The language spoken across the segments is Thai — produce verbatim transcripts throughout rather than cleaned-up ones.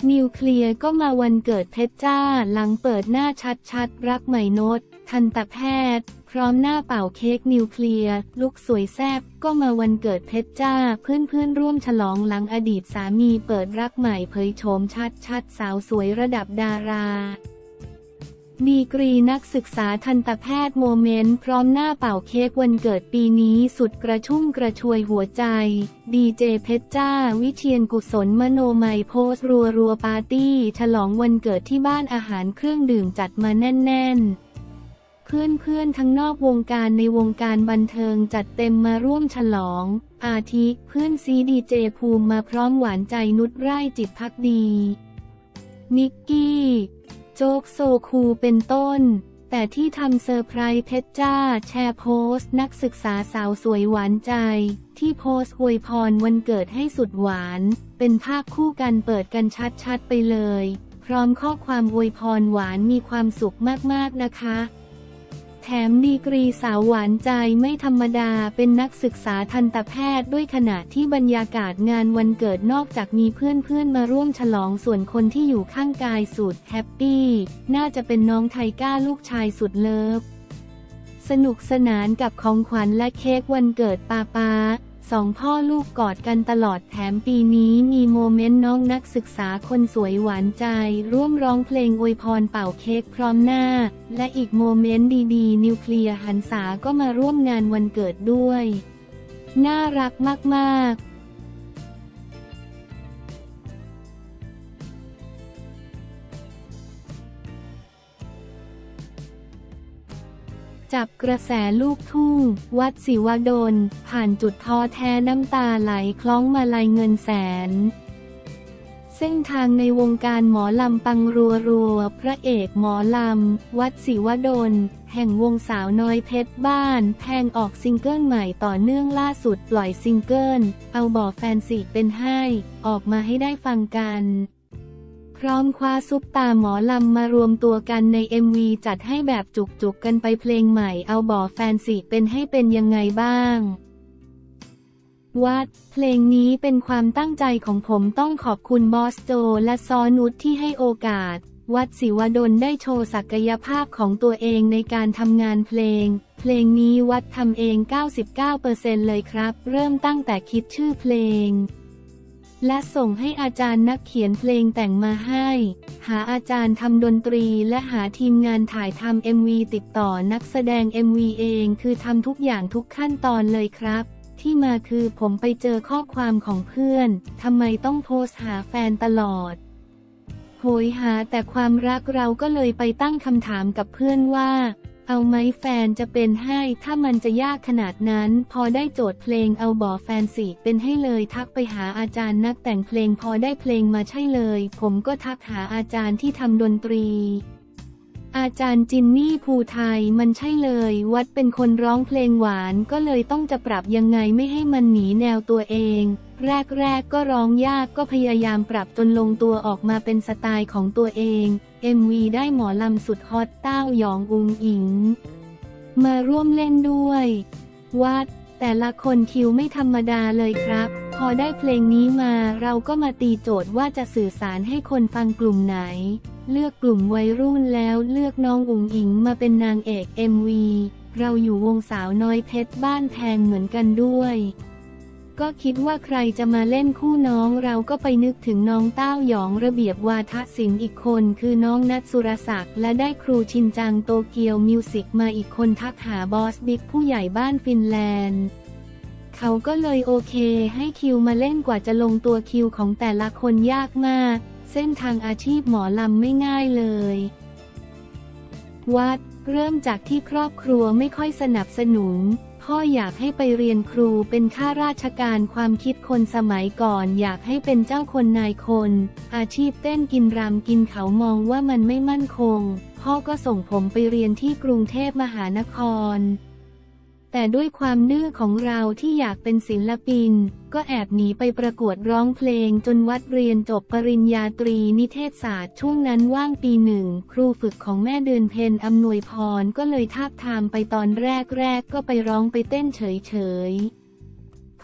นิวเคลียร์ก็มาวันเกิดเพชรจ้าหลังเปิดหน้าชัดๆรักใหม่โนตทันตแพทย์พร้อมหน้าเป่าเค้กนิวเคลียร์ลุคสวยแซ่บก็มาวันเกิดเพชรจ้าเพื่อนๆร่วมฉลองหลังอดีตสามีเปิดรักใหม่เผยโฉมชัดๆสาวสวยระดับดาราดีกรีนักศึกษาทันตแพทย์โมเมนต์พร้อมหน้าเป่าเค้กวันเกิดปีนี้สุดกระชุ่มกระชวยหัวใจดีเจเพชรจ้าวิเชียรกุศลมโนมัยโพสรัวรัวปาร์ตี้ฉลองวันเกิดที่บ้านอาหารเครื่องดื่มจัดมาแน่นๆเพื่อนๆทั้งนอกวงการในวงการบันเทิงจัดเต็มมาร่วมฉลองอาทิเพื่อนซีดีเจภูมิมาพร้อมหวานใจนุชไร่จิตภักดีนิกกี้โจ๊กโซคูเป็นต้นแต่ที่ทำเซอร์ไพรส์เพชรจ้าแชร์โพสต์นักศึกษาสาวสวยหวานใจที่โพสต์อวยพรวันเกิดให้สุดหวานเป็นภาพคู่กันเปิดกันชัดๆไปเลยพร้อมข้อความอวยพรหวานมีความสุขมากๆนะคะแถมดีกรีสาวหวานใจไม่ธรรมดาเป็นนักศึกษาทันตแพทย์ด้วยขณะที่บรรยากาศงานวันเกิดนอกจากมีเพื่อนๆมาร่วมฉลองส่วนคนที่อยู่ข้างกายสุดแฮปปี้น่าจะเป็นน้องไทก้าลูกชายสุดเลิฟสนุกสนานกับของขวัญและเค้กวันเกิดป้าป้าสองพ่อลูกกอดกันตลอดแถมปีนี้มีโมเมนต์น้องนักศึกษาคนสวยหวานใจร่วมร้องเพลงอวยพรเป่าเค้กพร้อมหน้าและอีกโมเมนต์ดีๆนิวเคลียร์หันษาก็มาร่วมงานวันเกิดด้วยน่ารักมากๆจับกระแสลูกทุ่งวัดศิวดลผ่านจุดท้อแท้น้ำตาไหลคล้องมาลัยเงินแสนเส้นทางในวงการหมอลำปังรัวรัวพระเอกหมอลำวัดศิวดลแห่งวงสาวน้อยเพชรบ้านแพงออกซิงเกิลใหม่ต่อเนื่องล่าสุดปล่อยซิงเกิลเอาบ่อแฟนสิเป็นให้ออกมาให้ได้ฟังกันพร้อมคว้าซุปตาหมอลำมารวมตัวกันใน เอ็ม วี จัดให้แบบจุกๆกันไปเพลงใหม่เอาบ่อแฟนสิเป็นให้เป็นยังไงบ้างวัดเพลงนี้เป็นความตั้งใจของผมต้องขอบคุณบอสโจและซอนุชที่ให้โอกาสวัดศิวดลได้โชว์ศักยภาพของตัวเองในการทำงานเพลงเพลงนี้วัดทำเอง เก้าสิบเก้าเปอร์เซ็นต์ เลยครับเริ่มตั้งแต่คิดชื่อเพลงและส่งให้อาจารย์นักเขียนเพลงแต่งมาให้หาอาจารย์ทำดนตรีและหาทีมงานถ่ายทำ เอ็ม วี ติดต่อนักแสดง เอ็ม วี เองคือทำทุกอย่างทุกขั้นตอนเลยครับที่มาคือผมไปเจอข้อความของเพื่อนทำไมต้องโพสต์หาแฟนตลอดโหยหาแต่ความรักเราก็เลยไปตั้งคำถามกับเพื่อนว่าเอาไหมแฟนจะเป็นให้ถ้ามันจะยากขนาดนั้นพอได้โจทย์เพลงเอาบ่อแฟนสิเป็นให้เลยทักไปหาอาจารย์นักแต่งเพลงพอได้เพลงมาใช่เลยผมก็ทักหาอาจารย์ที่ทำดนตรีอาจารย์จินนี่ภูไทยมันใช่เลยวัดเป็นคนร้องเพลงหวานก็เลยต้องจะปรับยังไงไม่ให้มันหนีแนวตัวเองแรกๆก็ร้องยากก็พยายามปรับจนลงตัวออกมาเป็นสไตล์ของตัวเอง เอ็ม วี ได้หมอลำสุดฮอตเต้าหยองอุงอิงมาร่วมเล่นด้วยวัดแต่ละคนคิวไม่ธรรมดาเลยครับพอได้เพลงนี้มาเราก็มาตีโจทย์ว่าจะสื่อสารให้คนฟังกลุ่มไหนเลือกกลุ่มวัยรุ่นแล้วเลือกน้องอุ๋งอิงมาเป็นนางเอก เอ็ม วี เราอยู่วงสาวน้อยเพชรบ้านแพงเหมือนกันด้วยก็คิดว่าใครจะมาเล่นคู่น้องเราก็ไปนึกถึงน้องเต้าหยองระเบียบวาทศิลป์อีกคนคือน้องนัทสุรศักดิ์และได้ครูชินจังโตเกียวมิวสิกมาอีกคนทักหาบอสบิ๊กผู้ใหญ่บ้านฟินแลนด์เขาก็เลยโอเคให้คิวมาเล่นกว่าจะลงตัวคิวของแต่ละคนยากมากเส้นทางอาชีพหมอลำไม่ง่ายเลยวัดเริ่มจากที่ครอบครัวไม่ค่อยสนับสนุนพ่ออยากให้ไปเรียนครูเป็นข้าราชการความคิดคนสมัยก่อนอยากให้เป็นเจ้าคนนายคนอาชีพเต้นกินรำกินเขามองว่ามันไม่มั่นคงพ่อก็ส่งผมไปเรียนที่กรุงเทพมหานครแต่ด้วยความดื้อของเราที่อยากเป็นศิลปินก็แอบหนีไปประกวดร้องเพลงจนวัดเรียนจบปริญญาตรีนิเทศศาสตร์ช่วงนั้นว่างปีหนึ่งครูฝึกของแม่เดือนเพ็ญอำนวยพรก็เลยทาบทามไปตอนแรกๆก็ไปร้องไปเต้นเฉยๆพ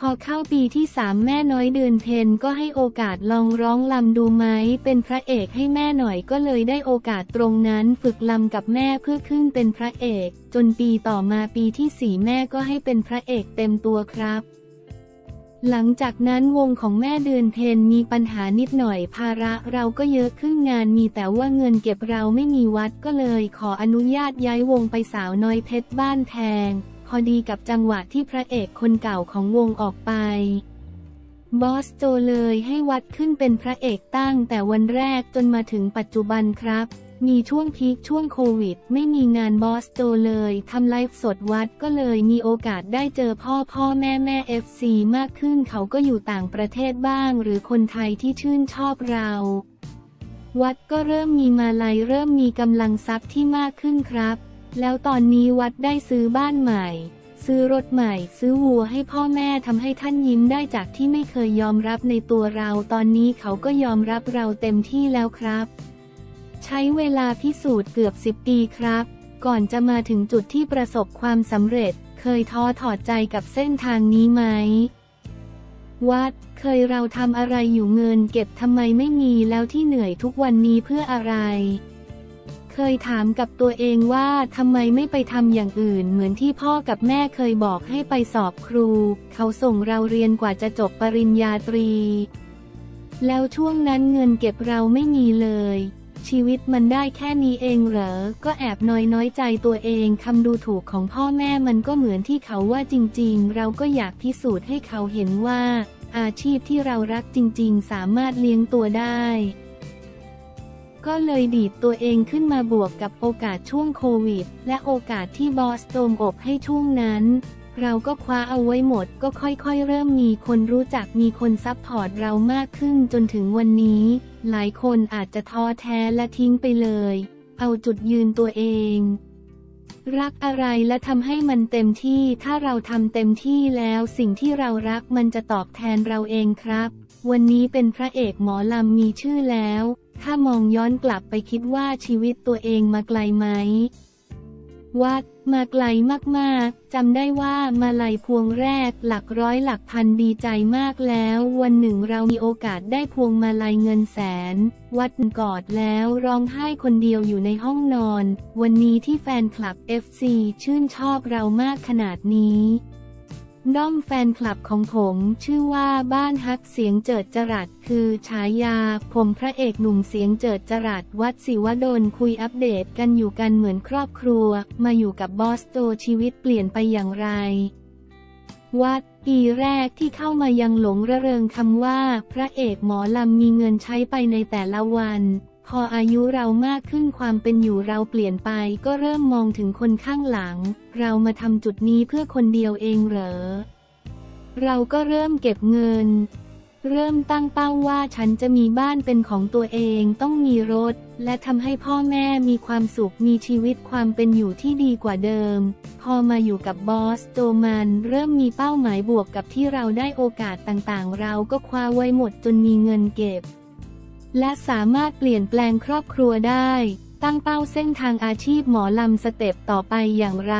พอเข้าปีที่สามแม่น้อยเดือนเพ็ญก็ให้โอกาสลองร้องลำดูไหมเป็นพระเอกให้แม่หน่อยก็เลยได้โอกาสตรงนั้นฝึกลำกับแม่เพื่อขึ้นเป็นพระเอกจนปีต่อมาปีที่สี่แม่ก็ให้เป็นพระเอกเต็มตัวครับหลังจากนั้นวงของแม่เดือนเพ็ญมีปัญหานิดหน่อยภาระเราก็เยอะขึ้นงานมีแต่ว่าเงินเก็บเราไม่มีวัดก็เลยขออนุญาตย้ายวงไปสาวน้อยเพชรบ้านแพงพอดีกับจังหวะที่พระเอกคนเก่าของวงออกไปบอสโจเลยให้วัดขึ้นเป็นพระเอกตั้งแต่วันแรกจนมาถึงปัจจุบันครับมีช่วงพีคช่วงโควิดไม่มีงานบอสโจเลยทำไลฟ์สดวัดก็เลยมีโอกาสได้เจอพ่อพ่อแม่แม่เอฟซีมากขึ้นเขาก็อยู่ต่างประเทศบ้างหรือคนไทยที่ชื่นชอบเราวัดก็เริ่มมีมาลัยเริ่มมีกำลังทรัพย์ที่มากขึ้นครับแล้วตอนนี้วัดได้ซื้อบ้านใหม่ซื้อรถใหม่ซื้อวัวให้พ่อแม่ทำให้ท่านยิ้มได้จากที่ไม่เคยยอมรับในตัวเราตอนนี้เขาก็ยอมรับเราเต็มที่แล้วครับใช้เวลาพิสูจน์เกือบสิบปีครับก่อนจะมาถึงจุดที่ประสบความสำเร็จเคยท้อถอดใจกับเส้นทางนี้ไหมวัดเคยเราทำอะไรอยู่เงินเก็บทำไมไม่มีแล้วที่เหนื่อยทุกวันนี้เพื่ออะไรเคยถามกับตัวเองว่าทำไมไม่ไปทำอย่างอื่นเหมือนที่พ่อกับแม่เคยบอกให้ไปสอบครูเขาส่งเราเรียนกว่าจะจบปริญญาตรีแล้วช่วงนั้นเงินเก็บเราไม่มีเลยชีวิตมันได้แค่นี้เองเหรอก็แอบน้อยน้อยใจตัวเองคำดูถูกของพ่อแม่มันก็เหมือนที่เขาว่าจริงๆเราก็อยากพิสูจน์ให้เขาเห็นว่าอาชีพที่เรารักจริงๆสามารถเลี้ยงตัวได้ก็เลยดีดตัวเองขึ้นมาบวกกับโอกาสช่วงโควิดและโอกาสที่บอสโจมอกให้ช่วงนั้นเราก็คว้าเอาไว้หมดก็ค่อยๆเริ่มมีคนรู้จักมีคนซัพพอร์ตเรามากขึ้นจนถึงวันนี้หลายคนอาจจะท้อแท้และทิ้งไปเลยเอาจุดยืนตัวเองรักอะไรและทำให้มันเต็มที่ถ้าเราทำเต็มที่แล้วสิ่งที่เรารักมันจะตอบแทนเราเองครับวันนี้เป็นพระเอกหมอลำมีชื่อแล้วถ้ามองย้อนกลับไปคิดว่าชีวิตตัวเองมาไกลไหมวัดมาไกลมากๆจำได้ว่ามาลัยพวงแรกหลักร้อยหลักพันดีใจมากแล้ววันหนึ่งเรามีโอกาสได้พวงมาลัยเงินแสนวัดกอดแล้วร้องไห้คนเดียวอยู่ในห้องนอนวันนี้ที่แฟนคลับ เอฟ ซี ชื่นชอบเรามากขนาดนี้ด้อมแฟนคลับของผมชื่อว่าบ้านฮักเสียงเจิดจรัสคือฉายาผมพระเอกหนุ่มเสียงเจิดจรัสวัดศิวดลคุยอัปเดตกันอยู่กันเหมือนครอบครัวมาอยู่กับบอสโจชีวิตเปลี่ยนไปอย่างไรวัดปีแรกที่เข้ามายังหลงระเริงคำว่าพระเอกหมอลำมีเงินใช้ไปในแต่ละวันพออายุเรามากขึ้นความเป็นอยู่เราเปลี่ยนไปก็เริ่มมองถึงคนข้างหลังเรามาทำจุดนี้เพื่อคนเดียวเองเหรอเราก็เริ่มเก็บเงินเริ่มตั้งเป้าว่าฉันจะมีบ้านเป็นของตัวเองต้องมีรถและทำให้พ่อแม่มีความสุขมีชีวิตความเป็นอยู่ที่ดีกว่าเดิมพอมาอยู่กับบอสโจมันเริ่มมีเป้าหมายบวกกับที่เราได้โอกาสต่างๆเราก็คว้าไว้หมดจนมีเงินเก็บและสามารถเปลี่ยนแปลงครอบครัวได้ตั้งเป้าเส้นทางอาชีพหมอลำสเต็ปต่อไปอย่างไร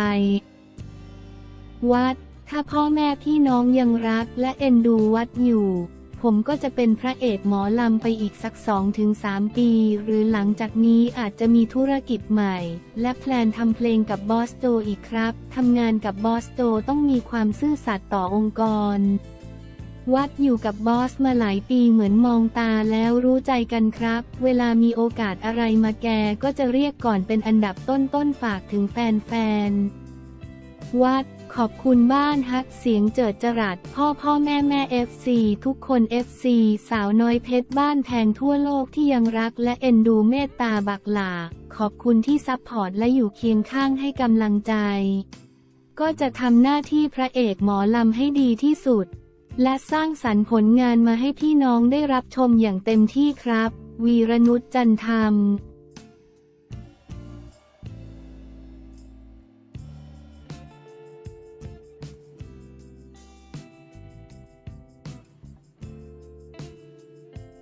วัดถ้าพ่อแม่พี่น้องยังรักและเอ็นดูวัดอยู่ผมก็จะเป็นพระเอกหมอลำไปอีกสัก สองถึงสาม ปีหรือหลังจากนี้อาจจะมีธุรกิจใหม่และแพลนทำเพลงกับบอสโจอีกครับทำงานกับบอสโจต้องมีความซื่อสัตย์ต่อองค์กรวัดอยู่กับบอสมาหลายปีเหมือนมองตาแล้วรู้ใจกันครับเวลามีโอกาสอะไรมาแกก็จะเรียกก่อนเป็นอันดับต้นๆฝากถึงแฟนๆวัดขอบคุณบ้านฮักเสียงเจิดจรัสพ่อพ่อแม่แม่ เอฟ ซี ทุกคน เอฟ ซี สาวน้อยเพชรบ้านแพงทั่วโลกที่ยังรักและเอ็นดูเมตตาบักหลาขอบคุณที่ซัพพอร์ตและอยู่เคียงข้างให้กำลังใจก็จะทำหน้าที่พระเอกหมอลำให้ดีที่สุดและสร้างสรรค์ผลงานมาให้พี่น้องได้รับชมอย่างเต็มที่ครับวีรนุชจันทร์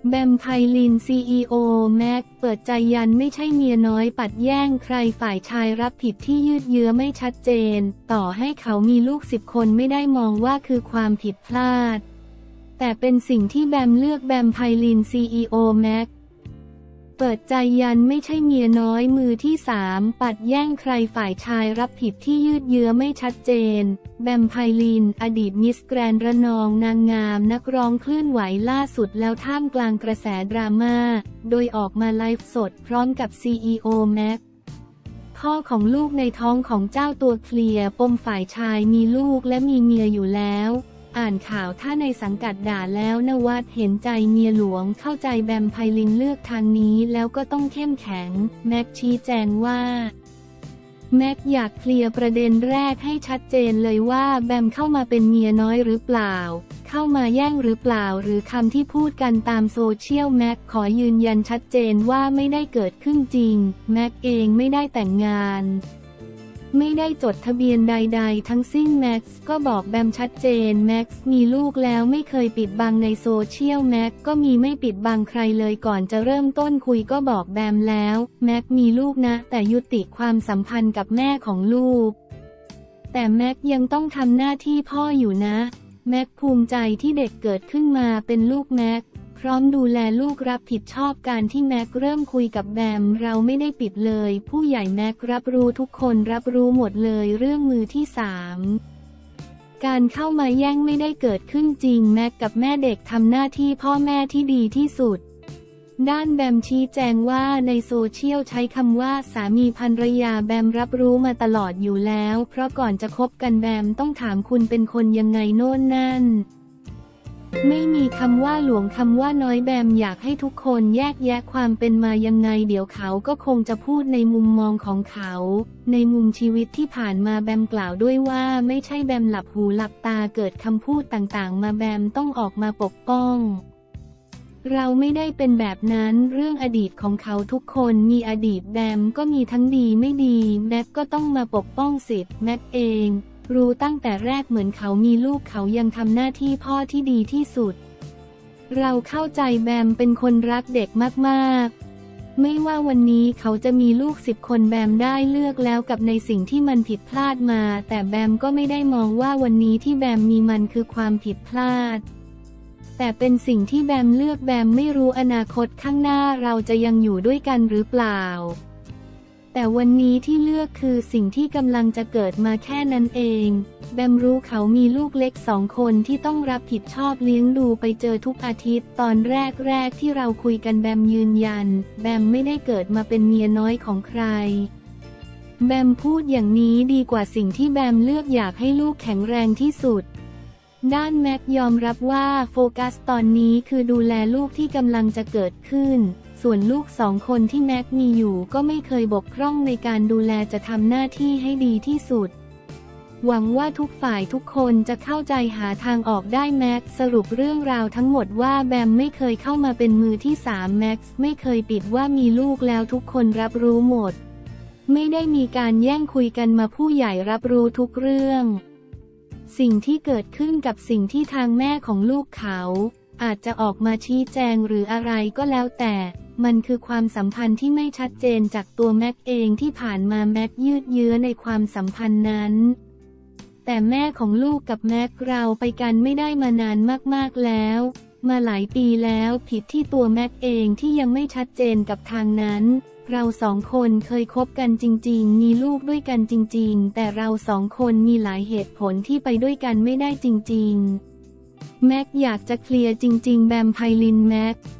แบมไพลิน ซี อี โอ แม็กเปิดใจยันไม่ใช่เมียน้อยปัดแย่งใครฝ่ายชายรับผิดที่ยืดเยื้อไม่ชัดเจนต่อให้เขามีลูกสิบคนไม่ได้มองว่าคือความผิดพลาดแต่เป็นสิ่งที่แบมเลือกแบมไพลิน ซี อี โอ แม็กเปิดใจยันไม่ใช่เมียน้อยมือที่สามปัดแย่งใครฝ่ายชายรับผิดที่ยืดเยื้อไม่ชัดเจนแบมไพลินอดีตมิสแกรนด์ระนองนางงามนักร้องเคลื่อนไหวล่าสุดแล้วท่ามกลางกระแสดราม่าโดยออกมาไลฟ์สดพร้อมกับ ซี อี โอ แม็กพ่อของลูกในท้องของเจ้าตัวเคลียร์ปมฝ่ายชายมีลูกและมีเมียอยู่แล้วอ่านข่าวถ้าในสังกัดด่าแล้วนวัดเห็นใจเมียหลวงเข้าใจแบมไพลินเลือกทางนี้แล้วก็ต้องเข้มแข็งแม็กชี้แจงว่าแม็กอยากเคลียร์ประเด็นแรกให้ชัดเจนเลยว่าแบมเข้ามาเป็นเมียน้อยหรือเปล่าเข้ามาแย่งหรือเปล่าหรือคำที่พูดกันตามโซเชียลแม็กขอยืนยันชัดเจนว่าไม่ได้เกิดขึ้นจริงแม็กเองไม่ได้แต่งงานไม่ได้จดทะเบียนใดๆทั้งสิ้นแม็กซ์ก็บอกแบมชัดเจนแม็กซ์มีลูกแล้วไม่เคยปิดบังในโซเชียลแม็กก็มีไม่ปิดบังใครเลยก่อนจะเริ่มต้นคุยก็บอกแบมแล้วแม็กมีลูกนะแต่ยุติความสัมพันธ์กับแม่ของลูกแต่แม็กยังต้องทำหน้าที่พ่ออยู่นะแม็กภูมิใจที่เด็กเกิดขึ้นมาเป็นลูกแม็กพร้อมดูแลลูกรับผิดชอบการที่แม็กเริ่มคุยกับแบมเราไม่ได้ปิดเลยผู้ใหญ่แม็กรับรู้ทุกคนรับรู้หมดเลยเรื่องมือที่สามการเข้ามาแย่งไม่ได้เกิดขึ้นจริงแม็กกับแม่เด็กทำหน้าที่พ่อแม่ที่ดีที่สุดด้านแบมชี้แจงว่าในโซเชียลใช้คำว่าสามีภรรยาแบมรับรู้มาตลอดอยู่แล้วเพราะก่อนจะคบกันแบมต้องถามคุณเป็นคนยังไงโน่นนั่นไม่มีคำว่าหลวงคำว่าน้อยแบมอยากให้ทุกคนแยกแยะความเป็นมายังไงเดี๋ยวเขาก็คงจะพูดในมุมมองของเขาในมุมชีวิตที่ผ่านมาแบมกล่าวด้วยว่าไม่ใช่แบมหลับหูหลับตาเกิดคำพูดต่างๆมาแบมต้องออกมาปกป้องเราไม่ได้เป็นแบบนั้นเรื่องอดีตของเขาทุกคนมีอดีตแบมก็มีทั้งดีไม่ดีแม็กก็ต้องมาปกป้องสิทธิ์แม็กเองรู้ตั้งแต่แรกเหมือนเขามีลูกเขายังทำหน้าที่พ่อที่ดีที่สุดเราเข้าใจแบมเป็นคนรักเด็กมากๆไม่ว่าวันนี้เขาจะมีลูกสิบคนแบมได้เลือกแล้วกับในสิ่งที่มันผิดพลาดมาแต่แบมก็ไม่ได้มองว่าวันนี้ที่แบมมีมันคือความผิดพลาดแต่เป็นสิ่งที่แบมเลือกแบมไม่รู้อนาคตข้างหน้าเราจะยังอยู่ด้วยกันหรือเปล่าแต่วันนี้ที่เลือกคือสิ่งที่กำลังจะเกิดมาแค่นั้นเองแบมรู้เขามีลูกเล็กสองคนที่ต้องรับผิดชอบเลี้ยงดูไปเจอทุกอาทิตย์ตอนแรกๆที่เราคุยกันแบมยืนยันแบมไม่ได้เกิดมาเป็นเมียน้อยของใครแบมพูดอย่างนี้ดีกว่าสิ่งที่แบมเลือกอยากให้ลูกแข็งแรงที่สุดด้านแม็กยอมรับว่าโฟกัสตอนนี้คือดูแลลูกที่กำลังจะเกิดขึ้นส่วนลูกสองคนที่แม็กมีอยู่ก็ไม่เคยบกพร่องในการดูแลจะทำหน้าที่ให้ดีที่สุดหวังว่าทุกฝ่ายทุกคนจะเข้าใจหาทางออกได้แม็กสรุปเรื่องราวทั้งหมดว่าแบมไม่เคยเข้ามาเป็นมือที่สามแม็กไม่เคยปิดว่ามีลูกแล้วทุกคนรับรู้หมดไม่ได้มีการแย่งคุยกันมาผู้ใหญ่รับรู้ทุกเรื่องสิ่งที่เกิดขึ้นกับสิ่งที่ทางแม่ของลูกเขาอาจจะออกมาชี้แจงหรืออะไรก็แล้วแต่มันคือความสัมพันธ์ที่ไม่ชัดเจนจากตัวแม็กเองที่ผ่านมาแม็กยืดเยื้อในความสัมพันธ์นั้นแต่แม่ของลูกกับแม็กเราไปกันไม่ได้มานานมากๆแล้วมาหลายปีแล้วผิดที่ตัวแม็กเองที่ยังไม่ชัดเจนกับทางนั้นเราสองคนเคยคบกันจริงๆมีลูกด้วยกันจริงๆแต่เราสองคนมีหลายเหตุผลที่ไปด้วยกันไม่ได้จริงๆแม็กอยากจะเคลียร์จริงๆแบมไพลินแม็ก